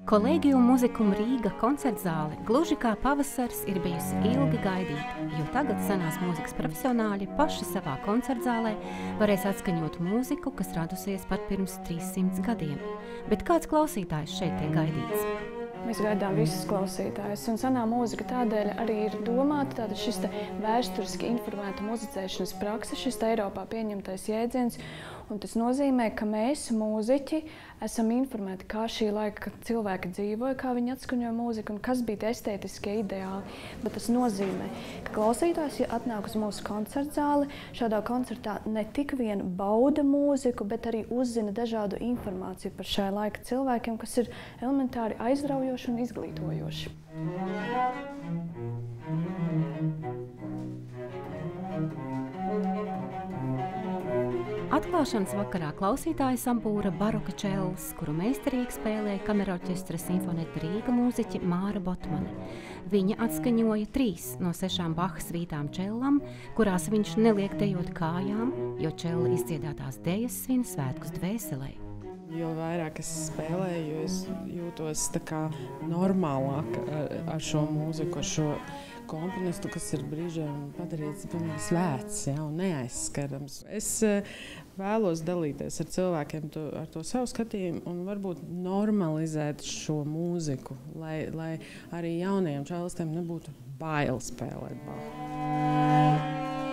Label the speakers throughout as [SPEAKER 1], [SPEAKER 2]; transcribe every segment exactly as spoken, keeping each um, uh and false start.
[SPEAKER 1] Collegium Musicum Rīga koncertzāle gluži kā pavasaris ir bijusi ilgi gaidīta, jo tagad senās mūzikas profesionāļi paši savā koncertzālē varēs atskaņot mūziku, kas radusies pat pirms trīssimts gadiem. Bet kāds klausītājs šeit tiek gaidīts?
[SPEAKER 2] Mēs gaidām visus klausītājus, un senā mūzika tādēļ arī ir domāta tāda šis te vēsturiski informēta muzicēšanas prakse, šis te Eiropā pieņemtais jēdziens, un tas nozīmē, ka mēs, mūziķi, esam informēti, kā šī laika cilvēki dzīvoja, kā viņi atskaņoja mūziku un kas bija estētiskie ideāli. Bet tas nozīmē, ka klausītājs, ja atnāk uz mūsu koncertzāli, šādā koncertā ne tik vien bauda mūziku, bet arī uzzina dažādu informāciju par šā laika cilvēkiem, kas ir elementāri aizraujoši un izglītojoši.
[SPEAKER 1] Atklāšanas vakarā klausītāji sambūra baroka čelles, kuru meistarīgi spēlēja kamerorķestra Simfoneta Rīga mūziķe Māra Botmane. Viņa atskaņoja trīs no sešām Baha svītām čellam, kurās viņš neliek dejot kājām, jo čella izdziedātās dejas svin svētkus dvēselē.
[SPEAKER 3] Jo vairāk es spēlēju, jo es jūtos tā kā normālāk ar, ar šo mūziku, ar šo komponistu, kas ir brīžiem padarīts pilnīgi svēts, ja, un neaizskarams. Es vēlos dalīties ar cilvēkiem to, ar to savu skatījumu un varbūt normalizēt šo mūziku, lai, lai arī jaunajiem čelistiem nebūtu bail spēlēt Bahu.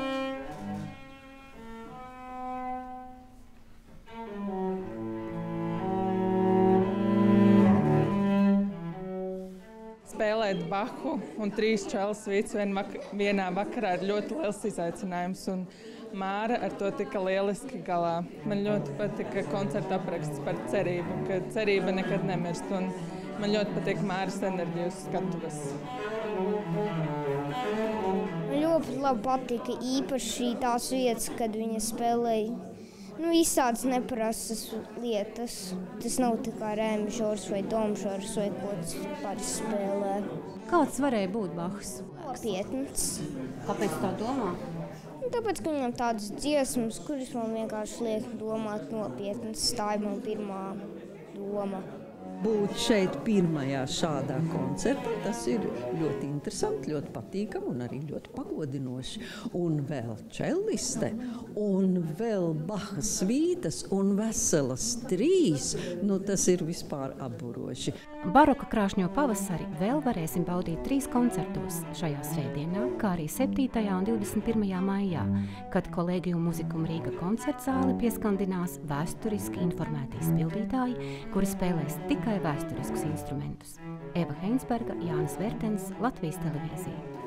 [SPEAKER 4] Spēlēt Bahu un trīs čelles svītas vien vak vienā vakarā ir ļoti liels izaicinājums, un Māra ar to tika lieliski galā. Man ļoti patika koncerta apraksts par cerību, ka cerība nekad nemirst, un man ļoti patīk Māras enerģija uz skatuves.
[SPEAKER 5] Man ļoti labi patika īpaši tās vietas, kad viņa spēlēja. Nu, izsādas neparastas lietas. Tas nav tā kā rēmžors vai domžors vai ko tas pāris spēlē.
[SPEAKER 1] Kāds varēja būt Bahs?
[SPEAKER 5] Nopietns.
[SPEAKER 1] Kāpēc tā domā?
[SPEAKER 5] Nu, tāpēc, ka viņam tādas dziesmas, kuras man vienkārši liek domāt nopietnas. Tā ir man pirmā doma.
[SPEAKER 6] Būt šeit pirmajā šādā koncertā, tas ir ļoti interesanti, ļoti patīkami un arī ļoti pagodinoši. Un vēl čelliste, un vēl Baha svītas, un veselas trīs, nu tas ir vispār apburoši.
[SPEAKER 1] Baroka krāšņo pavasari vēl varēsim baudīt trīs koncertos šajā svētdienā, kā arī septītajā un divdesmit pirmajā maijā, kad Collegium Musicum Rīga koncertzāli pieskandinās vēsturiski informēti izpildītāji, kuri spēlēs tikai vēsturiskus instrumentus. Eva Heinsberga, Jānis Vertens, Latvijas televīzija.